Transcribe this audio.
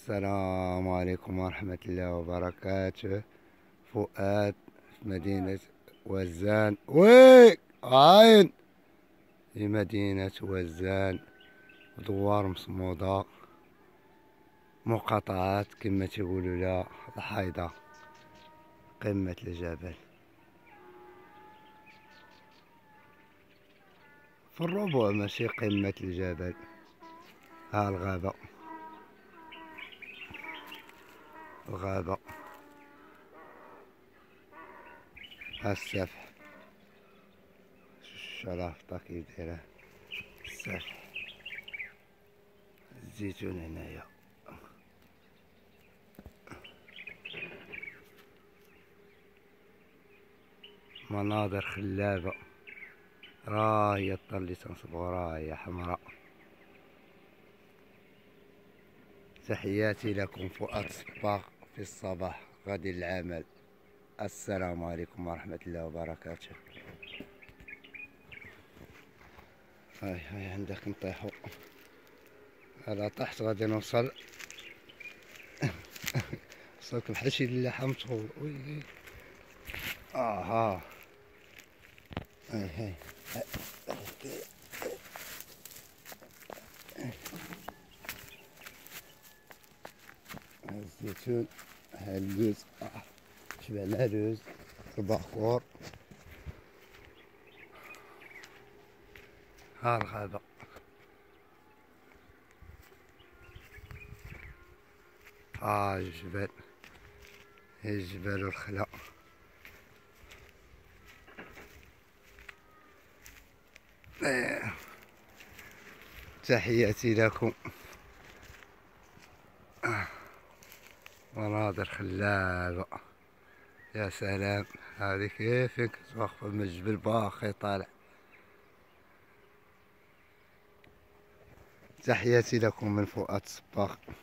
السلام عليكم ورحمة الله وبركاته. فؤاد في مدينة وزان عاين في مدينة وزان، دوار مصمودة، مقاطعات كما تيقولوا لها الحيضة، قمة الجبل في الربوع ماشي قمة الجبل. ها الغابة، الغابة، ها السفح، الشرافطة كي دايرة، السفح، الزيتون هنايا، مناظر خلابة، راهي الطر اللي تنصبغو راهي حمراء. تحياتي لكم، فؤاد صباغ في الصباح غادي للعمل. السلام عليكم ورحمة الله وبركاته. هاي عندك نطيحو، على تحت غادي نوصل. وصلك الحشي اللحم مطهور. وي ها هاي الزيتون، ها اللوز، شبعنا لوز، الباخور، ها الغابة، ها الجبل، الجبل والخلا. تحياتي لكم، مناظر خلابة. يا سلام، هذه كيفك واقفة من الجبل باخي طالع. تحياتي لكم من فؤاد صباغ.